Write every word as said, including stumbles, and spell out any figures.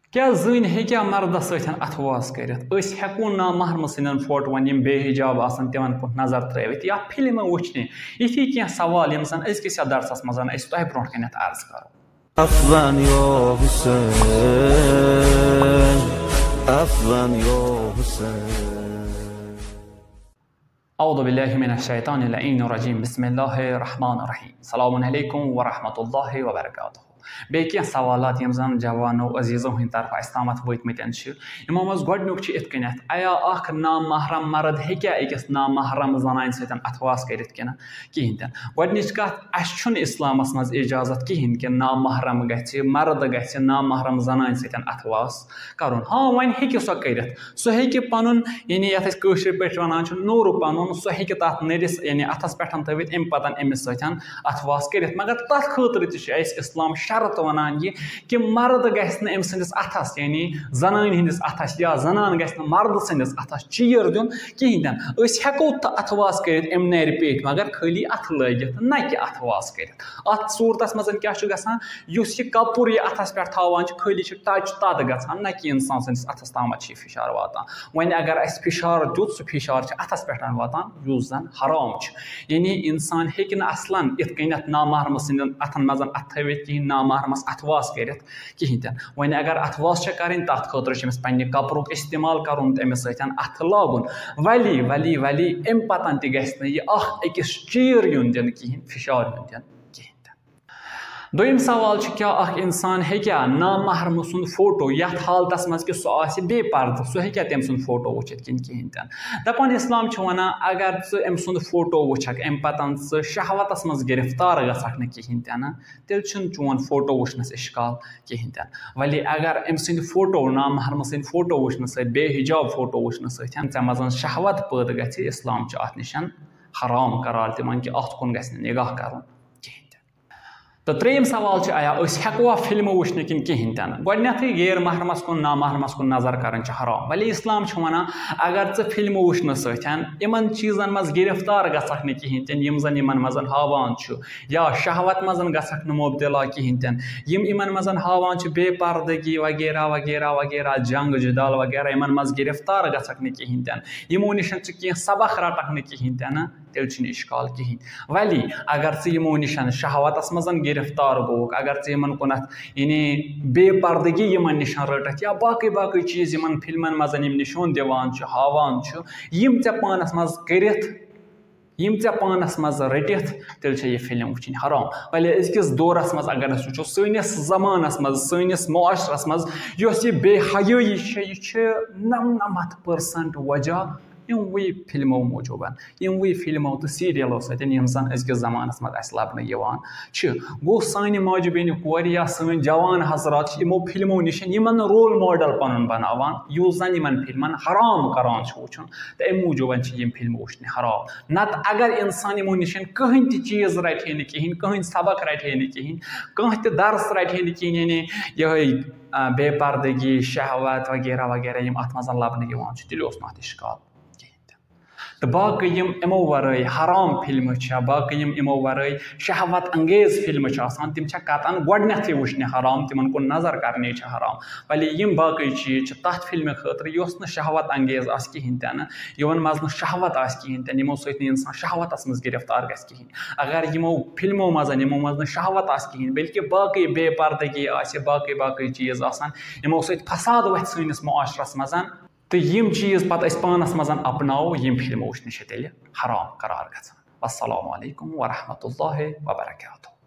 क्या ज़न हेक्या मर्दस सतन अथवास करित अस हेको नामहरम सिंदन फोटोन यम बेहिजाब आसन तिमन कुन नजर त्रवित या फिल्म वुचने यथी क्या सवाल यम सन अजकिस दरसस मज अस तह ब्रोह कन अर्ज करो Afwan ya Hussein, Afwan ya Hussein. A'udhu billahi minash shaitanir rajim. Bismillahir rahmanir rahim. Assalamu alaikum wa rahmatullahi wa barakatuh. Bekiya सवालात यम जन जवानो अजीजों हिंद तरफ इस्तामत वतमतन यमो मज गोडनुक इथ आया अख नामहरम मर्द हेक्या अकिस नामहरम जनान सतन अथवास करित किना कहीं तन गोडनिच कथ अस इस्लामस मज इजाजत कहीं कि नामहरम गछ मर्द गछ नामहरम जनान सतन अथवास करुन हाँ वन हेक्य सो करित सो हेक्य पनुन यानी यथ कशर पे वनान नूर पनुन सो हेक्य तथ नरिस यानी अथस पे थवित अम पतन अमिस सतन अथवास करित मगर तथ खतर इस्लाम शरत वनान ये कि मर्द गस अम सस अथस यानी जनान हंदिस अथस या जनान गस मर्द सस अथस चीर दिन कहीं तन हेको अथवास कर अम नर पेट मगर खाली अथ लगित न कि अथवास कर अत सूरत मज क्या यह कपुर यह अथस पे थावान खाली टच तद ग न कि इंसान सस अथस ताम फिशार वातान वन अगर अस फिशार दुत सह फिशार अथस पे वातान युस जन हराम यानी इंसान हेक असलन इत कन नामहरम सिंदन अथन मज अथ थवित कहीं नामहरमस अथवास करित कहीं तन वन अगर अथवास करें तथ खतर पे कपरुक इस्तेमाल कर अमिस सतन अथ लागुन वली वली वली अम पतन तह अकिस चीर युन दिन कहीं फिशार युन दिन दोम सवाल क्या अख इंसान हेक्या नामहरम सुंद फोटो यथ हालतस मज कि सह बे पर्द सह हेक्या तम सुंद फोटो वुचित किन कहीं तन दपान इस्लाम वन अगर ज अम सुंद फोटो वुछक अम पतन ज शहवतस मज गिरफ्तार गसक न कहीं तन तेल चोन फोटो वुचनस इश्काल कहीं तन वली अगर अम सुंद फोटो नामहरम सुंद फोटो वुचन सत बेहिजाब फोटो वुचन सत मज शहवत पैद गि इस्लाम अत निशन हराम करार तिमन कि अत कुन गि निगाह कर तो त्रेम सवाल आया हेकवा फिल्म वुचन किन कहीं तन गोडनैथै गैर महरमस कुन नामहरमस कुन नजर करन हराम वली इस्लाम वन अगर ज फिल्म वुचन सतन इन चीजन मज गिरफ्तार गसक न कहीं तन यम जन इन मज हावान या शहवत मज गसक न मुबतला कहीं तन यम इन मज हावान बेपर्दगी वगैरह वगैरह वगैरह जंग जदाल वगैरह इन मज गिरफ्तार गसक न कहीं तन यमो निश कह सबक रटक न कहीं तन तेल इश्काल कहीं वली अगर यमो निशन शहवतस मज गिरफ्तार गोक अगर इन कुन यानी बेपर्दगी इन निश रटत या बाकी बाकी चीज इन फिल्मन मज निशोन दिवान हावान यम ऐ पानस मज करित यम ऐ पानस मज रटित तेल यह फिल्म वुचन हराम वली अजकिस दौरस मज अगर अस वो सनिस जमानस मज सनिस मुआशरस मज यह बेहयाई नमनमत परसेंट वजह इमवे फिल्मो मूजूबन इमवे फिल्मो तो सीरियलो सतन जन अजकिस जमानस मज लबन गो सान माजु बेन कोर या सन जवान हजरात इमो फिल्मो निश इन रोल मॉडल पन बनावान युस जन इन फिल्मन हराम करान वुचन तो अम मूजूबन यम फिल्म वुचन हराम नत अगर इंसान इमो निश कहीं ति चीज रटे न कहीं कहीं सबक रटे न कहीं कह दर्स रटे न कहीं यानी यह बेपर्दगी शहवत वगैरह वगैरह यम अत मज लबन तेल अत इश्काल तो बाकी यम इमो वराई हराम फिल्म बाकी यम इमो वराई शहवत अंगेज फिल्म तम कतन गोडनैथै वुचन हराम तिमन कुन नजर करने हराम वली यम बाकी चीज तथ फिल्म खतर यस न शहवत अंगेज आस कहीं तन यमन मज न शहवत आस कहीं तन यमो सत इंसान शहवतस मज गिरफ्तार गस कहीं अगर यमो फिल्मो मज यमो मज न शहवत आस कहीं बल्कि बाकी बेपर्दगी आस बाकी बाकी चीज आसान यमो सत फसाद वथ सनिस मुआशरस मज तो यम चीज पत पानस मज अपनाओ यम फिल्म वुचन तेल हराम करार गसान। अस्सलामु अलैकुम व रहमतुल्लाहि व बरकातुहू।